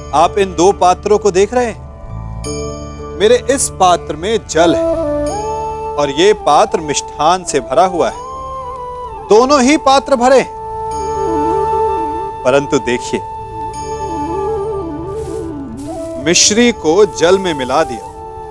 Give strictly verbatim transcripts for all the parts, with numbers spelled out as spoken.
आप इन दो पात्रों को देख रहे हैं। मेरे इस पात्र में जल है और ये पात्र मिष्ठान से भरा हुआ है। दोनों ही पात्र भरे हैं, परंतु देखिए, मिश्री को जल में मिला दिया,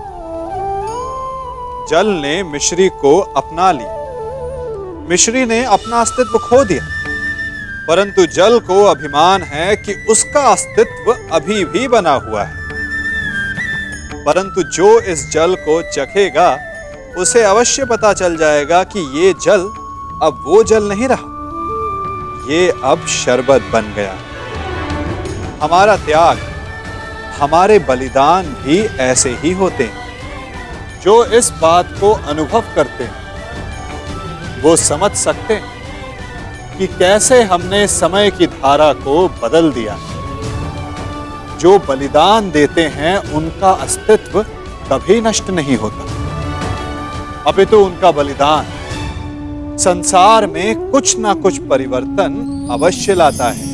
जल ने मिश्री को अपना लिया, मिश्री ने अपना अस्तित्व खो दिया, परंतु जल को अभिमान है कि उसका अस्तित्व अभी भी बना हुआ है। परंतु जो इस जल को चखेगा उसे अवश्य पता चल जाएगा कि ये जल अब वो जल नहीं रहा, ये अब शरबत बन गया। हमारा त्याग, हमारे बलिदान भी ऐसे ही होते हैं। जो इस बात को अनुभव करते हैं वो समझ सकते हैं कि कैसे हमने समय की धारा को बदल दिया। जो बलिदान देते हैं उनका अस्तित्व कभी नष्ट नहीं होता, अपितु तो उनका बलिदान संसार में कुछ ना कुछ परिवर्तन अवश्य लाता है।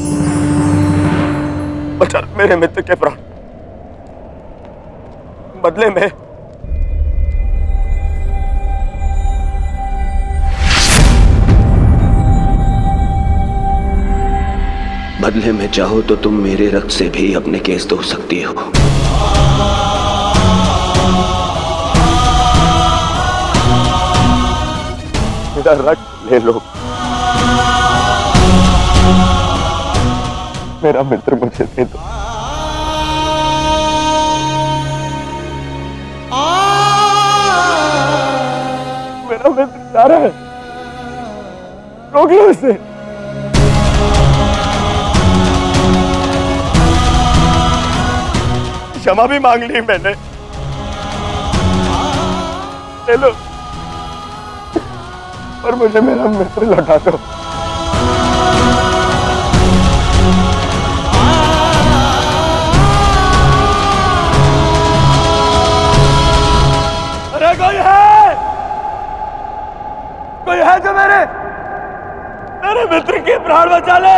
बचा मेरे मित्र के प्राण, बदले में बदले में चाहो तो तुम मेरे रक्त से भी अपने केस धो सकती हो। मेरा रक्त ले लो, मेरा मित्र मुझे दे दो। मेरा मित्र जा रहा है, रोक लो इसे। क्षमा भी मांग ली मैंने, ले लो, पर मुझे मेरा मित्र लौटा दो। अरे कोई है, कोई है जो मेरे मेरे मित्र के प्राण बचा ले।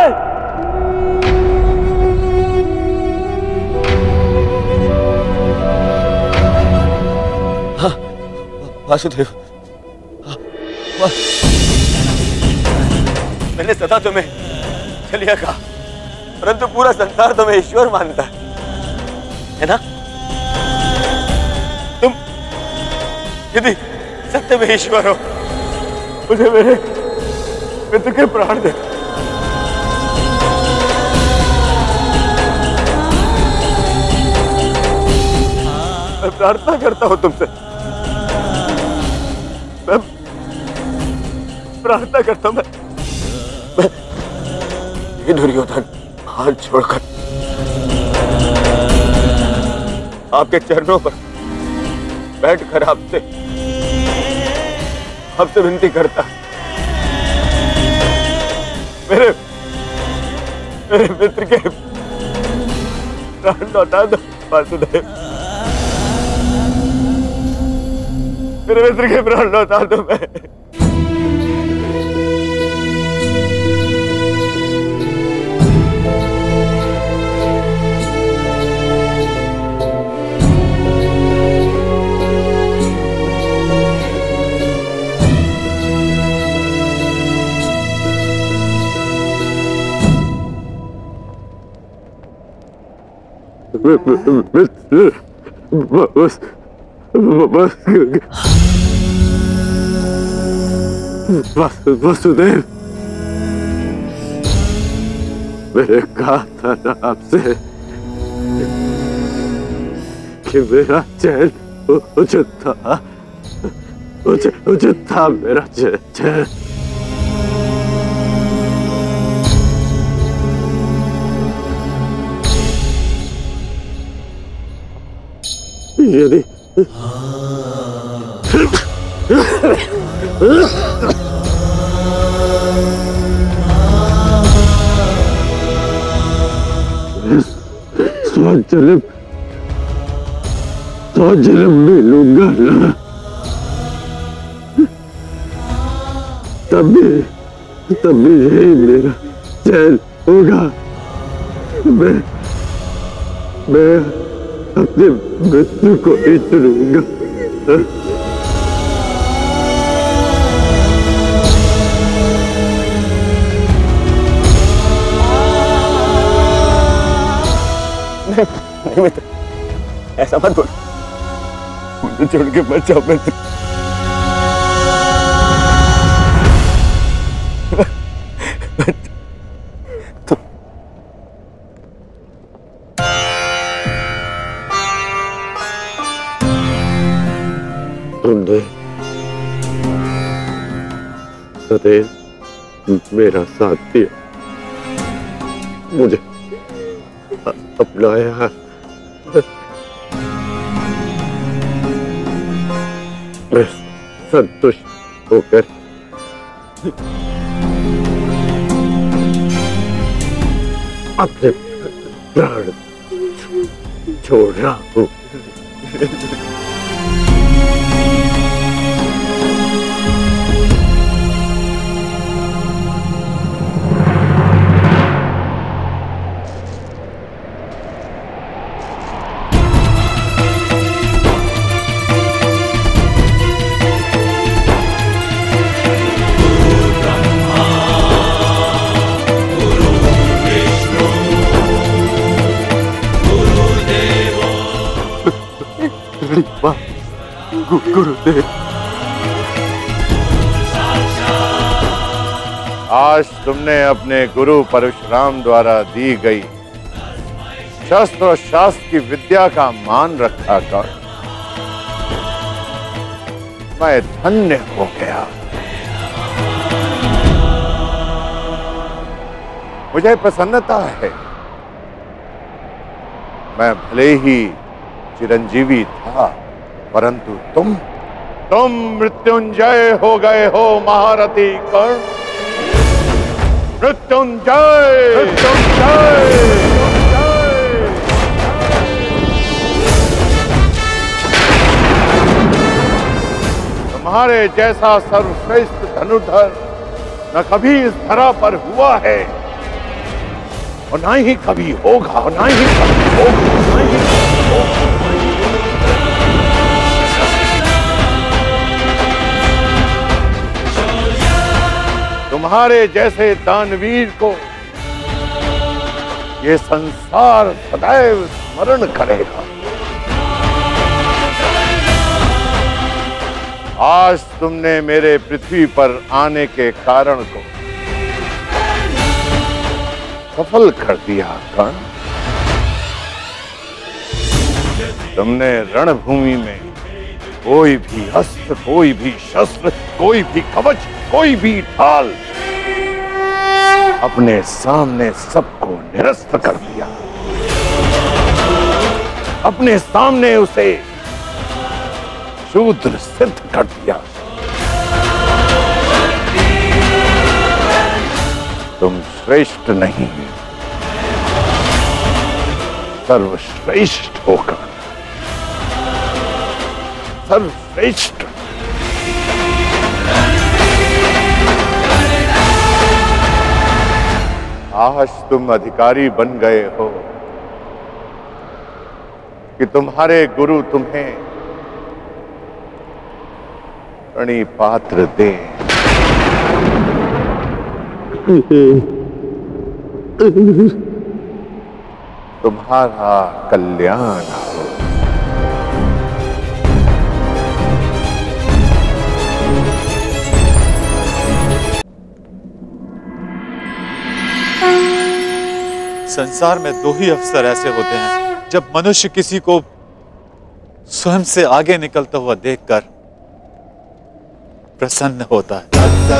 वासुदेव, मैंने सदा तुम्हें चलिया कहा, परंतु पूरा संसार तुम्हें ईश्वर मानता है, है ना? तुम यदि सत्य में ईश्वर हो, मुझे मेरे मित्र के प्राण दे। मैं प्रार्थना करता हूं तुमसे, मैं प्रार्थना करता हूं, मैं, मैं ये दुर्योधन हाथ छोड़कर आपके चरणों पर बैठकर आपसे आपसे विनती करता, मेरे मेरे मित्र के प्राण लौटा दो वासुदेव, मेरे मित्र के प्राण लौटा दो। मैं बस बस वसुदेव, मैंने कहा था ना आपसे कि मेरा चैन उचित था, उचित उचित था मेरा चैन। यदि सौ जन्म सौ जन्म भी लूंगा ना, तब भी तब भी यही मेरा चैन होगा। मैं मैं अपने मृत्यु को ही चुनूंगा। नहीं, नहीं मित्र, ऐसा मत बोल। मुझे छोड़ के मत जाओ मित्र। तुमने सदैव मेरा साथ दिया, मुझे अपनाया। मैं संतुष्ट होकर अपने प्राण छोड़ रहा हूँ। गुरुदेव, आज तुमने अपने गुरु परशुराम द्वारा दी गई शस्त्र और शास्त्र की विद्या का मान रखा कर मैं धन्य हो गया। मुझे प्रसन्नता है। मैं भले ही चिरंजीवी था, परंतु तुम तुम मृत्युंजय हो गए हो महारथी कर्ण। मृत्युंजय मृत्युंजय। तुम्हारे जैसा सर्वश्रेष्ठ धनुर्धर न कभी इस धरा पर हुआ है और ना ही कभी होगा, और ना ही कभी होगा, ना ही कभी होगा। तुम्हारे जैसे दानवीर को ये संसार सदैव स्मरण करेगा। आज तुमने मेरे पृथ्वी पर आने के कारण को सफल कर दिया कर्ण। तुमने रणभूमि में कोई भी अस्त्र, कोई भी शस्त्र, कोई भी कवच, कोई भी ढाल अपने सामने सबको निरस्त कर दिया। अपने सामने उसे शूद्र सिद्ध कर दिया। तुम श्रेष्ठ नहीं, सर्वश्रेष्ठ होकर सर्वश्रेष्ठ। आज तुम अधिकारी बन गए हो कि तुम्हारे गुरु तुम्हें प्रणिपात्र दें। तुम्हारा कल्याण हो। संसार में दो ही अवसर ऐसे होते हैं जब मनुष्य किसी को स्वयं से आगे निकलता हुआ देखकर प्रसन्न होता है।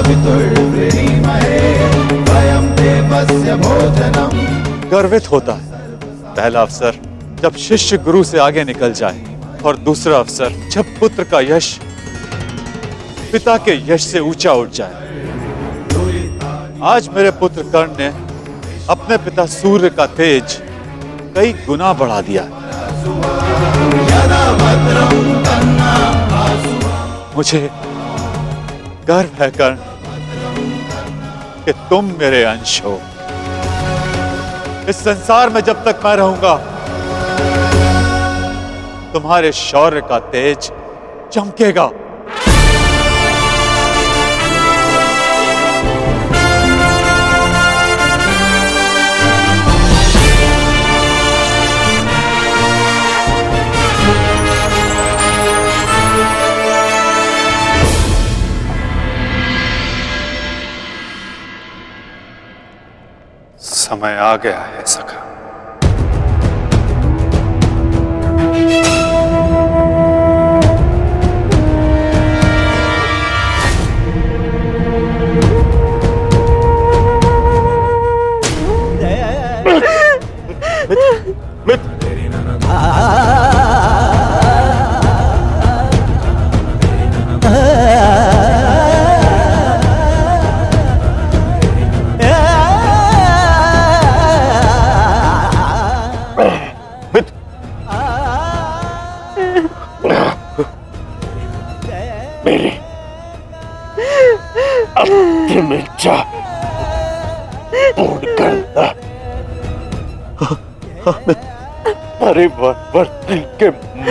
गर्वित होता है। पहला अवसर जब शिष्य गुरु से आगे निकल जाए, और दूसरा अवसर जब पुत्र का यश पिता के यश से ऊंचा उठ जाए। आज मेरे पुत्र कर्ण ने अपने पिता सूर्य का तेज कई गुना बढ़ा दिया। मुझे गर्व है कर्ण कि तुम मेरे अंश हो। इस संसार में जब तक मैं रहूंगा तुम्हारे शौर्य का तेज चमकेगा। समय आ गया है सखा। मेरी अंतिम इच्छा पूर्ण करना परिवर्तन के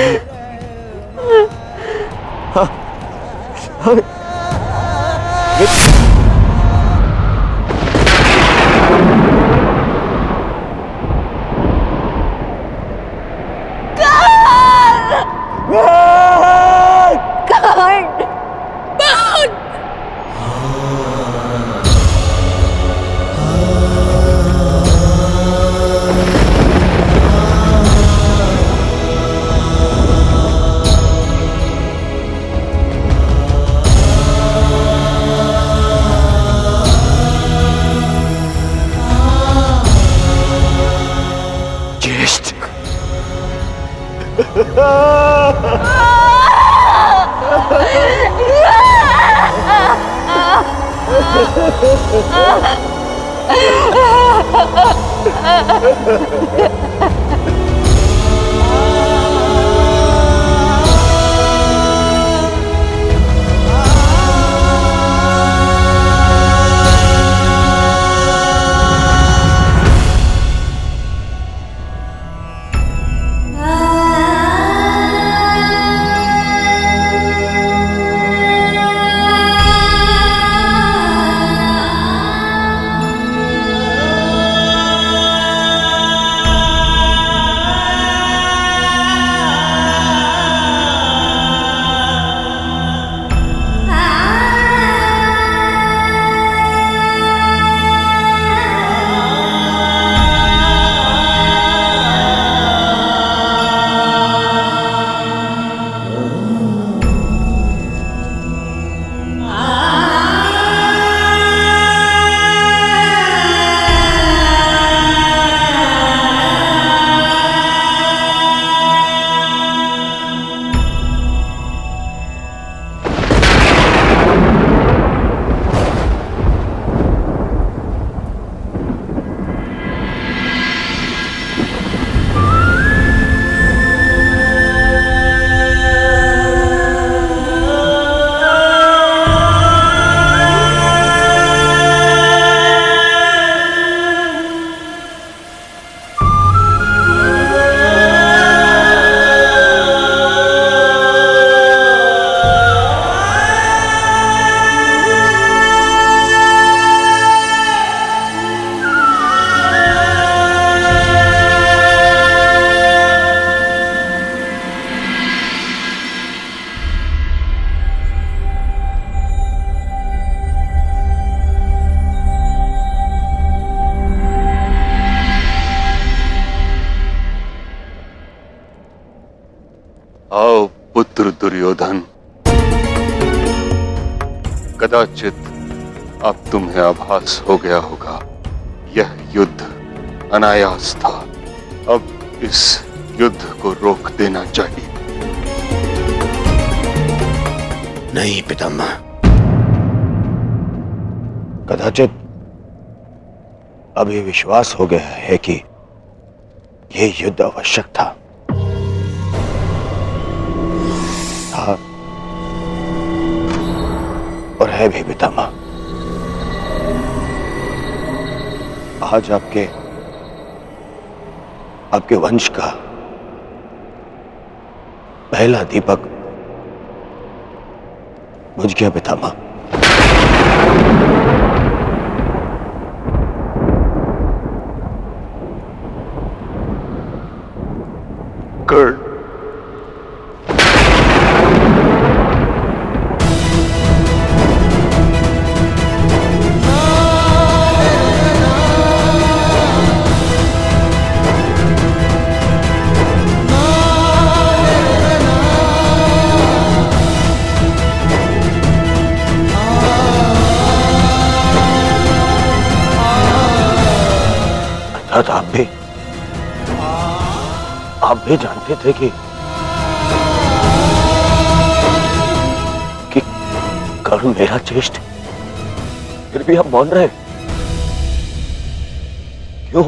आओ पुत्र दुर्योधन, कदाचित अब तुम्हें आभास हो गया होगा यह युद्ध अनायास था। अब इस युद्ध को रोक देना चाहिए। नहीं पितामह, कदाचित अभी विश्वास हो गया है कि यह युद्ध आवश्यक था था और है भी पितामह। आज आपके आपके वंश का पहला दीपक बुझ गया पितामह। कर्ण, अर्थात आप भी आप भी जानते थे कि कि कर्ण मेरा ज्येष्ठ, फिर भी आप मौन रहे क्यों?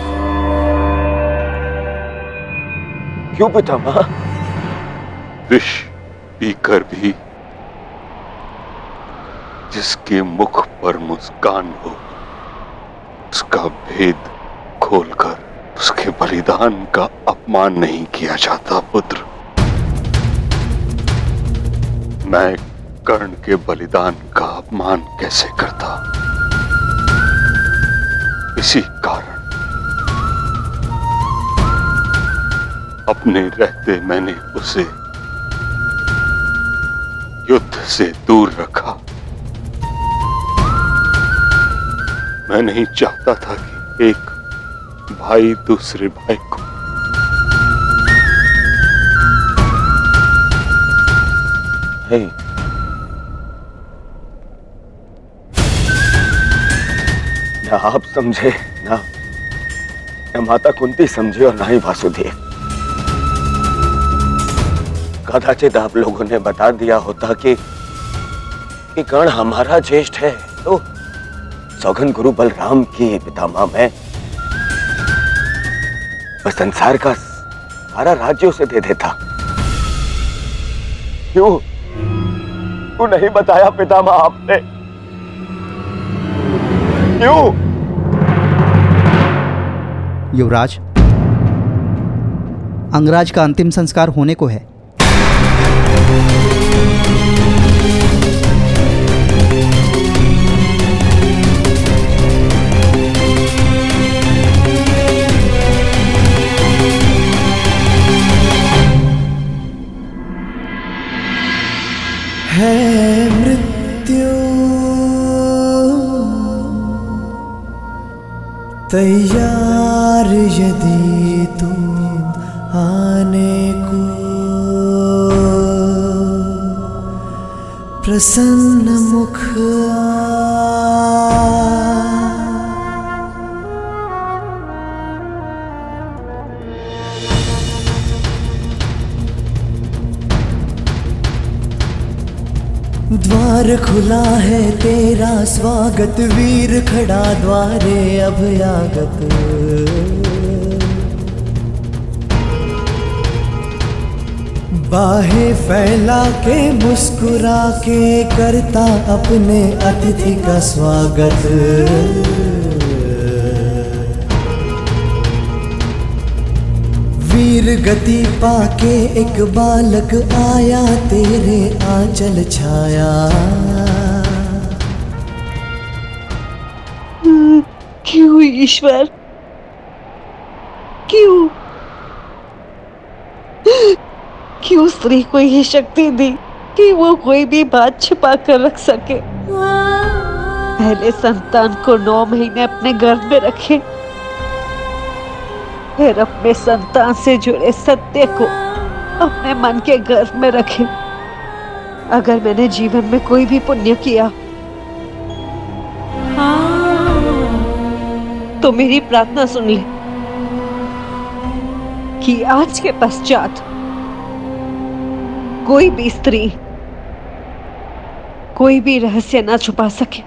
क्यों पितामह? विष पीकर भी जिसके मुख पर मुस्कान हो, उसका भेद खोलकर उसके बलिदान का अपमान नहीं किया जाता पुत्र। मैं कर्ण के बलिदान का अपमान कैसे करता? इसी कारण अपने रहते मैंने उसे युद्ध से दूर रखा। मैं नहीं चाहता था कि एक भाई दूसरे भाई को नहीं, ना आप समझे, ना ना माता कुंती समझे और ना ही वासुदेव। कदाचित आप लोगों ने बता दिया होता कि कि कर्ण हमारा ज्येष्ठ है तो सौगन गुरु बलराम की पितामह में वह संसार का सारा राज्य उसे दे देता। क्यों क्यों नहीं बताया पितामह आपने? क्यों? युवराज, अंगराज का अंतिम संस्कार होने को है। है मृत्यु तैयार यदि तुम आने को, प्रसन्न मुख द्वार खुला है तेरा स्वागत, वीर खड़ा द्वारे अभयागत। बाहें फैला के मुस्कुरा के करता अपने अतिथि का स्वागत। वीर गति पाके एक बालक आया तेरे आंचल छाया। क्यों ईश्वर, क्यों क्यों स्त्री को ये शक्ति दी कि वो कोई भी बात छिपा कर रख सके? पहले संतान को नौ महीने अपने गर्भ में रखे, फिर अपने संतान से जुड़े सत्य को अपने मन के गर्भ में रखे। अगर मैंने जीवन में कोई भी पुण्य किया तो मेरी प्रार्थना सुन ले कि आज के पश्चात कोई भी स्त्री कोई भी रहस्य ना छुपा सके।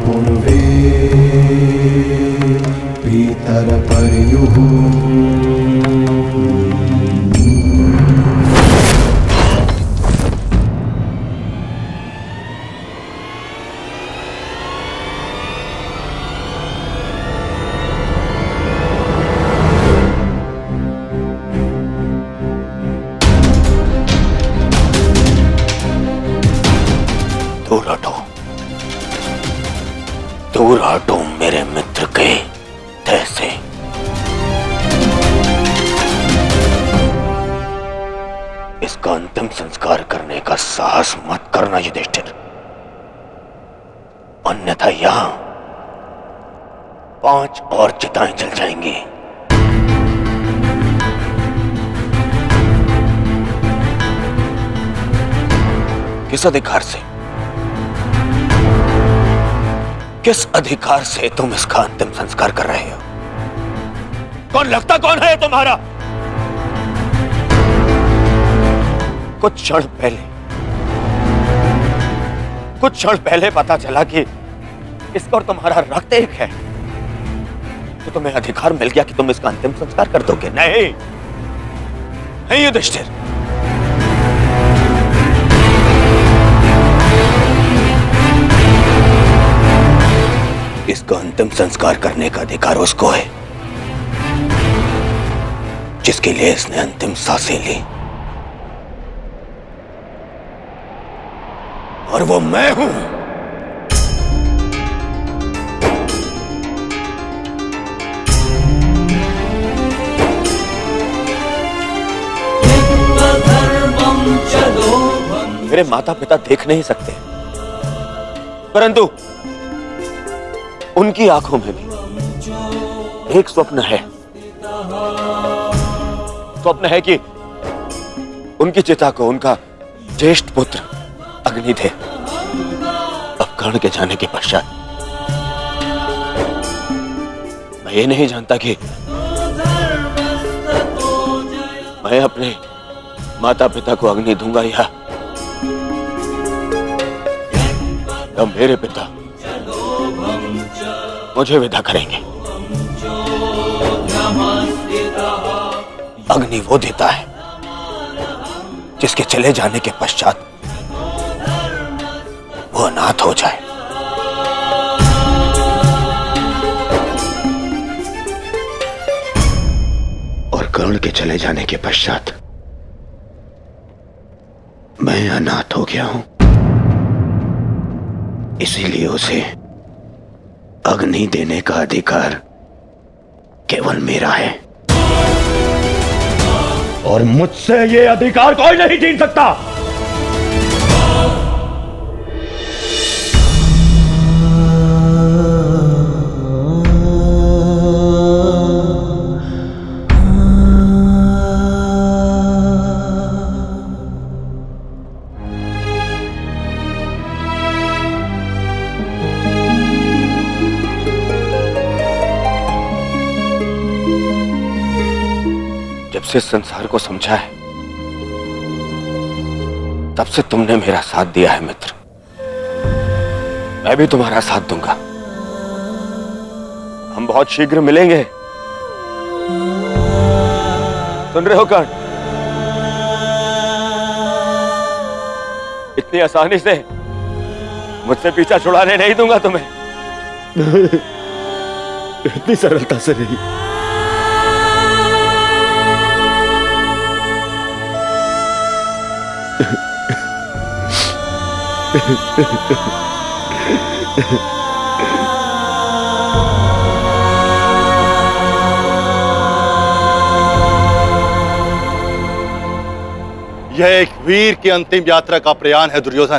पूर्वे पीतर पर्युः दूर हटो, दूर हटो मेरे मित्र के तह से। इसका अंतिम संस्कार करने का साहस मत करना युधिष्ठिर, अन्यथा यहां पांच और चिताएं जल जाएंगी। किस अधिकार से किस अधिकार से तुम इसका अंतिम संस्कार कर रहे हो? कौन लगता कौन है तुम्हारा? कुछ क्षण पहले कुछ क्षण पहले पता चला कि इसका और तुम्हारा रक्त एक है, तो तुम्हें अधिकार मिल गया कि तुम इसका अंतिम संस्कार कर दोगे। नहीं नहीं युधिष्ठिर, इसका अंतिम संस्कार करने का अधिकार उसको है जिसके लिए इसने अंतिम सांसें ली, और वो मैं हूं। मेरे माता पिता देख नहीं सकते, परंतु उनकी आंखों में भी एक स्वप्न है। स्वप्न है कि उनकी चिता को उनका ज्येष्ठ पुत्र अग्नि दे। अब कर्ण के जाने के पश्चात मैं ये नहीं जानता कि मैं अपने माता पिता को अग्नि दूंगा या या मेरे पिता मुझे विदा करेंगे। अग्नि वो देता है जिसके चले जाने के पश्चात वो अनाथ हो जाए। और कर्ण के चले जाने के पश्चात मैं अनाथ हो गया हूं, इसीलिए उसे अग्नि देने का अधिकार केवल मेरा है, और मुझसे ये अधिकार कोई नहीं छीन सकता। से संसार को समझा है तब से तुमने मेरा साथ दिया है मित्र, मैं भी तुम्हारा साथ दूंगा। हम बहुत शीघ्र मिलेंगे, सुन रहे हो कर्ण? इतनी आसानी से मुझसे पीछा छुड़ाने नहीं दूंगा तुम्हें। इतनी सरलता से नहीं। यह एक वीर की अंतिम यात्रा का प्रयाण है दुर्योधन,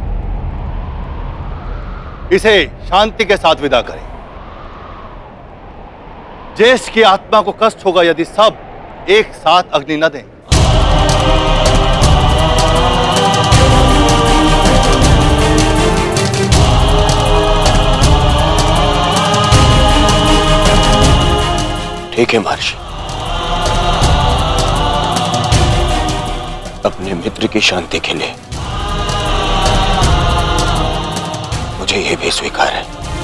इसे शांति के साथ विदा करें। ज्येष्ठ की आत्मा को कष्ट होगा यदि सब एक साथ अग्नि न दें। ठीक है महर्षि, अपने मित्र की शांति के लिए मुझे यह भी स्वीकार है।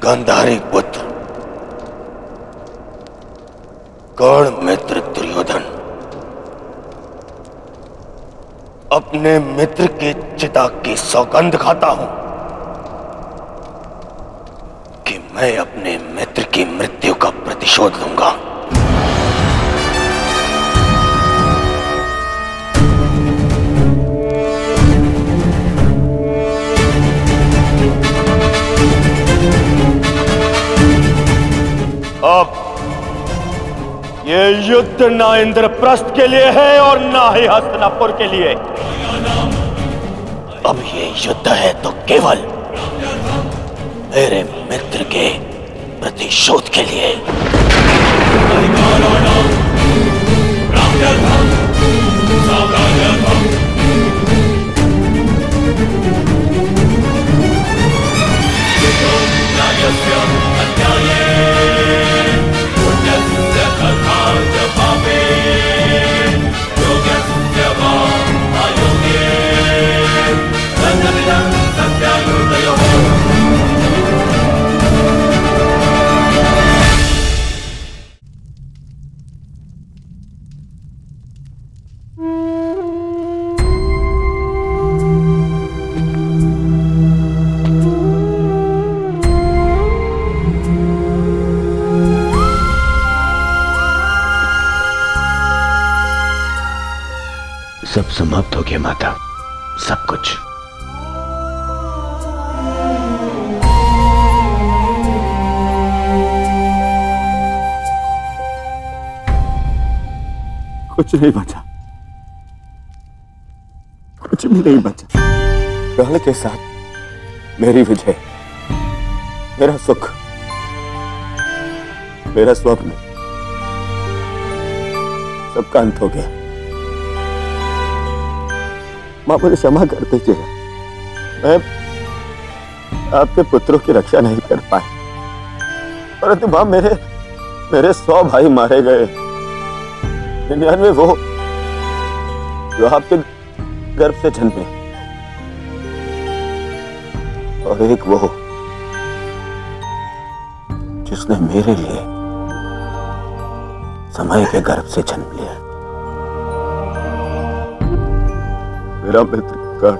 गांधारी पुत्र कर्ण मित्र दुर्योधन अपने मित्र के चिता की सौगंध खाता हूं कि मैं अपने मित्र की मृत्यु का प्रतिशोध लूंगा। अब ये युद्ध ना इंद्रप्रस्थ के लिए है और ना ही हस्तिनापुर के लिए। अब ये युद्ध है तो केवल मेरे मित्र के प्रतिशोध के लिए। सब समाप्त हो गया माता, सब कुछ। कुछ नहीं बचा, कुछ भी नहीं बचा। कर्ण के साथ मेरी विजय, मेरा सुख, मेरा स्वप्न, सबका अंत हो गया। मां मुझे क्षमा कर दीजिए, मैं आपके पुत्रों की रक्षा नहीं कर पाया, परंतु मां मेरे मेरे सौ भाई मारे गए, निन्यानवे वो जो आपके गर्भ से जन्मे, और एक वो जिसने मेरे लिए समय के गर्भ से जन्म लिया। मेरा मित्र कर्ण,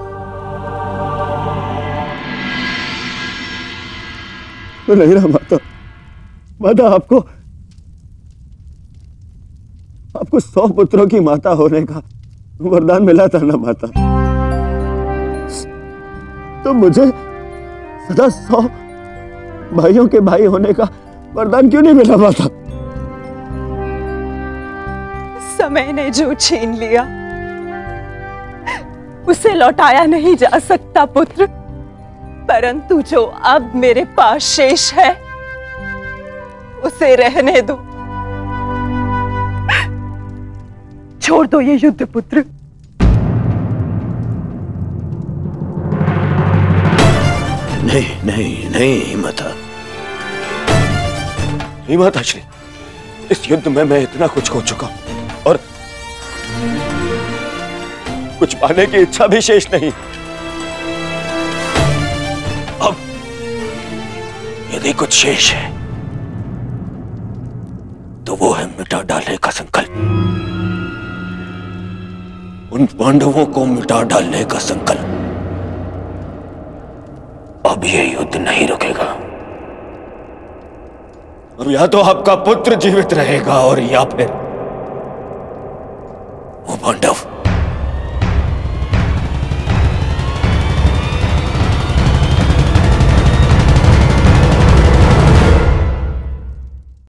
तो नहीं रहा माता। माता आपको आपको सौ पुत्रों की माता होने का वरदान मिला था ना माता, तो मुझे सदा सौ भाइयों के भाई होने का वरदान क्यों नहीं मिला माता? समय ने जो छीन लिया उसे लौटाया नहीं जा सकता पुत्र, परंतु जो अब मेरे पास शेष है उसे रहने दो। छोड़ दो ये युद्ध पुत्र। नहीं नहीं नहीं माता, नहीं माता श्री, इस युद्ध में मैं इतना कुछ खो चुका हूं और कुछ पाने की इच्छा भी शेष नहीं। अब यदि कुछ शेष है तो वो है मिटा डालने का संकल्प, उन पांडवों को मिटा डालने का संकल्प। अब ये युद्ध नहीं रुकेगा। अब या तो आपका पुत्र जीवित रहेगा और या फिर वो पांडव